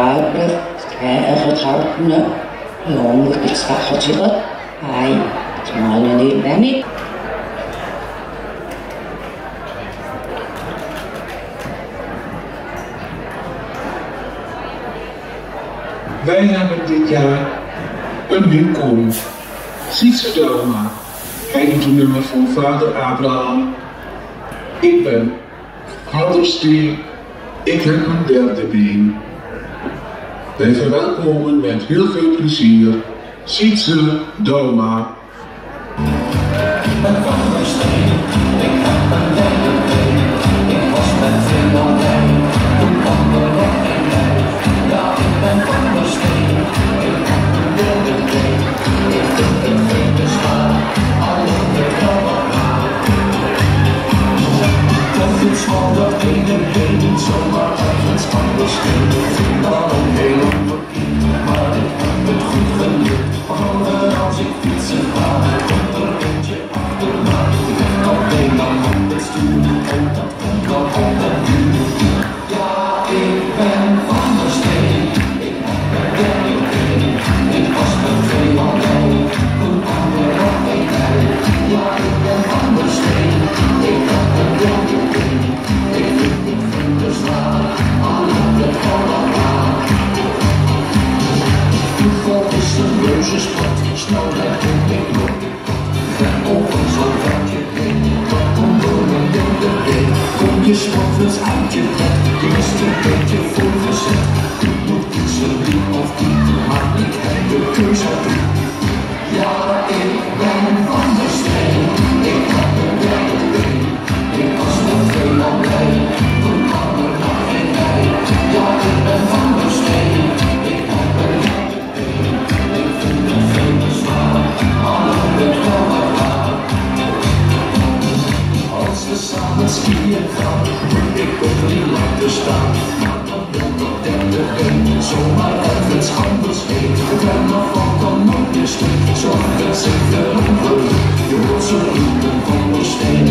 vader, het hartene, jongen, ik zag het je. Hij, het mannen niet ben ik. Wij hebben dit jaar een nieuw koor. Sietse Doma. Hij doet een nummer voor vader Abraham. Ik ben Handelsteer. Ik heb een derde been. Wij verwelkomen met heel veel plezier Sietse Doma. Je schotels uit je bed, je is een beetje voorgezet. Je moet kiezen wie of niet, maar ik heb de keuze. Ja, ik ben van de steen, ik had een derde been. Ik was met veel al blij, toen kwam er nog geen bij. Ja, ik ben van de steen, ik heb een derde been. Ik vind het veel te zwaar, maar dan ben ik wel wat waar. Als we samen skiën gaan, moet ik op die lampen staan. Maar dan wil dat derde been zomaar uit het schandels heen. Ik ben nog wat dan nog je stuk, zorg dat zich erom gelukt. Je hoort zo roepen van de steen.